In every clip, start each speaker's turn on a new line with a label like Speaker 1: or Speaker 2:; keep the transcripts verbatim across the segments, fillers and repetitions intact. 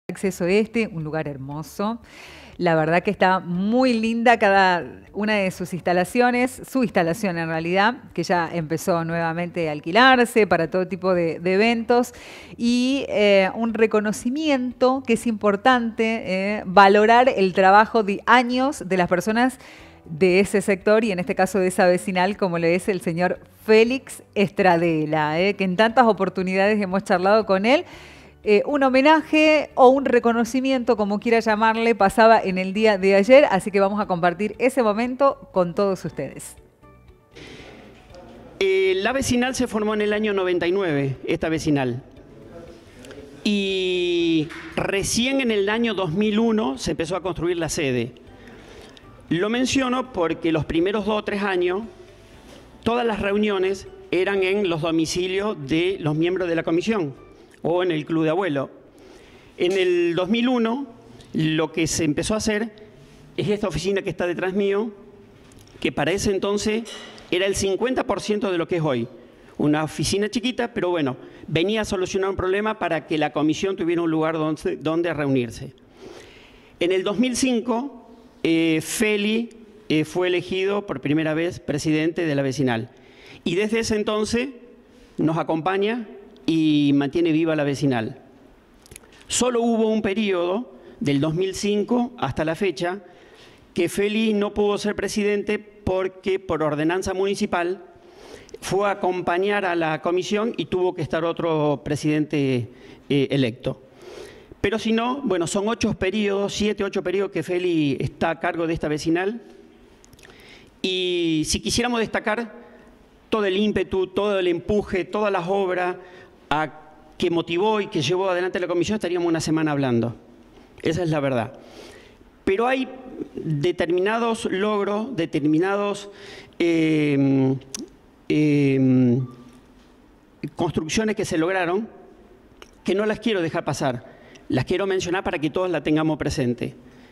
Speaker 1: Acceso Este, un lugar hermoso. La verdad que está muy linda cada una de sus instalaciones, su instalación en realidad, que ya empezó nuevamente a alquilarse para todo tipo de, de eventos, y eh, un reconocimiento que es importante, eh, valorar el trabajo de años de las personas de ese sector y en este caso de esa vecinal, como le es el señor Félix Estradela, eh, que en tantas oportunidades hemos charlado con él. Eh, un homenaje o un reconocimiento, como quiera llamarle, pasaba en el día de ayer, así que vamos a compartir ese momento con todos ustedes.
Speaker 2: Eh, la vecinal se formó en el año noventa y nueve, esta vecinal. Y recién en el año dos mil uno se empezó a construir la sede. Lo menciono porque los primeros dos o tres años, todas las reuniones eran en los domicilios de los miembros de la comisión o en el club de abuelo. En el dos mil uno, lo que se empezó a hacer es esta oficina que está detrás mío, que para ese entonces era el cincuenta por ciento de lo que es hoy. Una oficina chiquita, pero bueno, venía a solucionar un problema para que la comisión tuviera un lugar donde, donde reunirse. En el dos mil cinco, eh, Feli eh, fue elegido por primera vez presidente de la vecinal. Y desde ese entonces nos acompaña y mantiene viva la vecinal. Solo hubo un periodo, del dos mil cinco hasta la fecha, que Feli no pudo ser presidente porque por ordenanza municipal fue a acompañar a la comisión y tuvo que estar otro presidente eh, electo. Pero si no, bueno, son ocho periodos, siete, ocho periodos que Feli está a cargo de esta vecinal. Y si quisiéramos destacar todo el ímpetu, todo el empuje, todas las obras a que motivó y que llevó adelante la comisión, estaríamos una semana hablando. Esa es la verdad. Pero hay determinados logros, determinados eh, eh, construcciones que se lograron que no las quiero dejar pasar. Las quiero mencionar para que todos la tengamos presente.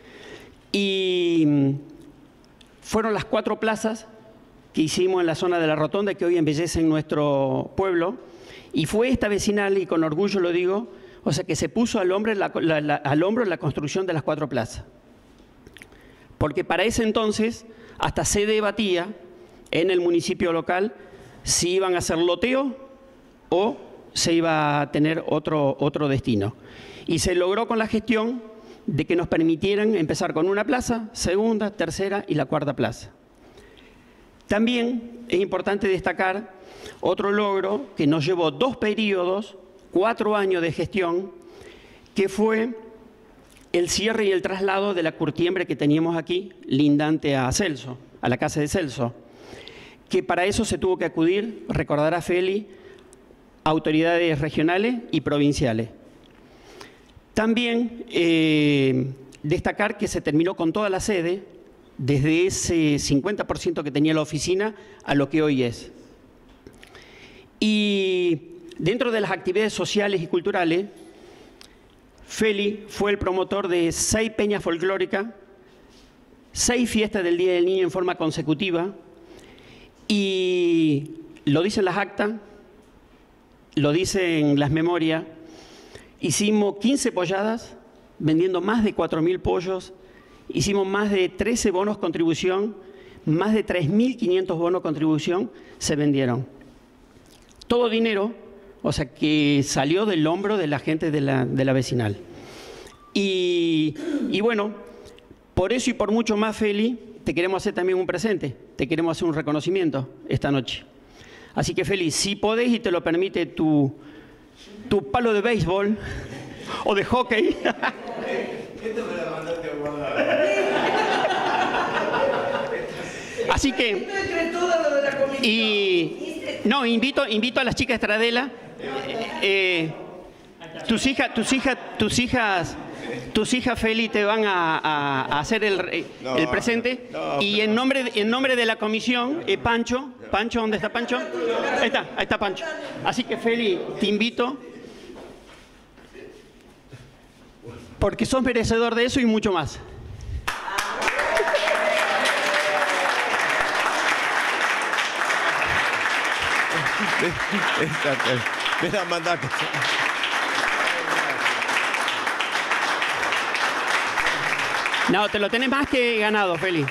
Speaker 2: Y fueron las cuatro plazas que hicimos en la zona de la Rotonda, que hoy embellecen nuestro pueblo. Y fue esta vecinal, y con orgullo lo digo, o sea, que se puso al hombro la, la, la, al hombro la construcción de las cuatro plazas. Porque para ese entonces hasta se debatía en el municipio local si iban a hacer loteo o se iba a tener otro, otro destino. Y se logró con la gestión de que nos permitieran empezar con una plaza, segunda, tercera y la cuarta plaza. También es importante destacar otro logro que nos llevó dos periodos, cuatro años de gestión, que fue el cierre y el traslado de la curtiembre que teníamos aquí, lindante a Celso, a la casa de Celso, que para eso se tuvo que acudir, recordará Feli, autoridades regionales y provinciales. También eh, destacar que se terminó con toda la sede, desde ese cincuenta por ciento que tenía la oficina a lo que hoy es. Y dentro de las actividades sociales y culturales, Feli fue el promotor de seis peñas folclóricas, seis fiestas del Día del Niño en forma consecutiva, y lo dicen las actas, lo dicen las memorias, hicimos quince polladas, vendiendo más de cuatro mil pollos, hicimos más de trece bonos contribución, más de tres mil quinientos bonos contribución se vendieron. Todo dinero, o sea, que salió del hombro de la gente de la, de la vecinal. Y, y bueno, por eso y por mucho más, Feli, te queremos hacer también un presente, te queremos hacer un reconocimiento esta noche. Así que, Feli, si podés y te lo permite tu, tu palo de béisbol o de hockey.
Speaker 3: Esto me la mandaste a guardar.
Speaker 2: Así que, y no, invito, invito a las chicas Estradela, eh, tus hijas, tus hijas, tus hijas, tus hijas Feli te van a, a, a hacer el,
Speaker 3: no,
Speaker 2: el presente
Speaker 3: no, no,
Speaker 2: y en nombre, de, en nombre de la comisión, eh, Pancho, Pancho, ¿dónde está Pancho? Ahí está, ahí está Pancho. Así que Feli, te invito, porque sos merecedor de eso y mucho más.
Speaker 3: Me la mandaste.
Speaker 2: No, te lo tenés más que ganado, Félix.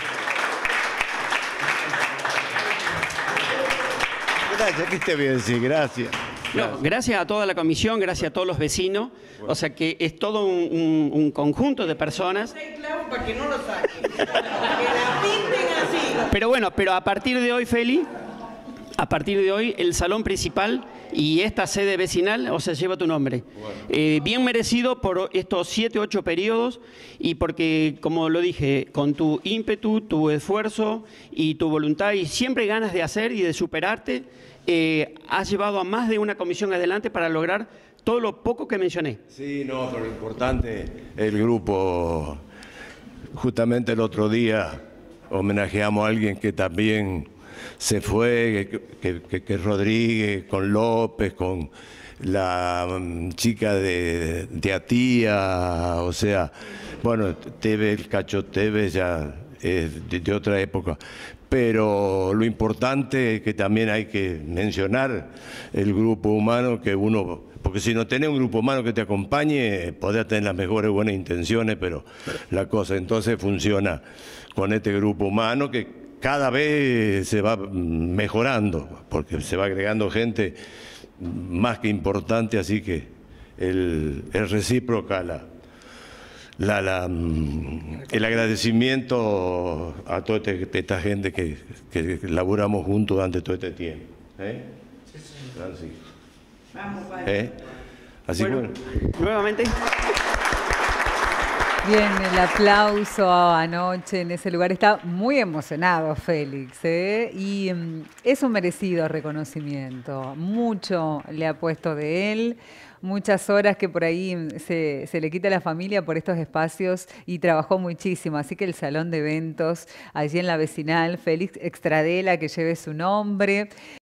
Speaker 3: Gracias, ¿qué te voy a decir? Gracias.
Speaker 2: No, gracias a toda la comisión, gracias a todos los vecinos. O sea que es todo un, un, un conjunto de personas.
Speaker 4: Para que no lo saquen. Que la pinten así.
Speaker 2: Pero bueno, pero a partir de hoy, Feli, a partir de hoy, el salón principal y esta sede vecinal, o sea, lleva tu nombre. Eh, bien merecido por estos siete, ocho periodos y porque, como lo dije, con tu ímpetu, tu esfuerzo y tu voluntad y siempre ganas de hacer y de superarte, eh, has llevado a más de una comisión adelante para lograr todo lo poco que mencioné.
Speaker 3: Sí, no, pero lo importante, el grupo, justamente el otro día homenajeamos a alguien que también se fue, que, que, que Rodríguez, con López, con la um, chica de, de Atía, o sea, bueno, Tevez, el Cacho Tevez ya es de, de otra época. Pero lo importante es que también hay que mencionar el grupo humano que uno, porque si no tenés un grupo humano que te acompañe, podés tener las mejores buenas intenciones, pero la cosa entonces funciona con este grupo humano que cada vez se va mejorando, porque se va agregando gente más que importante, así que el, el recíproca, la, la, la, el agradecimiento a toda este, esta gente que, que laburamos juntos durante todo este tiempo. ¿Eh? Francisco.
Speaker 4: Vamos,
Speaker 3: ¿Eh? Así
Speaker 2: Bueno,
Speaker 3: que bueno.
Speaker 2: nuevamente.
Speaker 1: Bien, el aplauso anoche en ese lugar. Está muy emocionado Félix, ¿eh? Y um, es un merecido reconocimiento. Mucho le ha puesto de él, muchas horas que por ahí se, se le quita a la familia por estos espacios y trabajó muchísimo. Así que el salón de eventos allí en la vecinal, Félix Extradela, que lleve su nombre.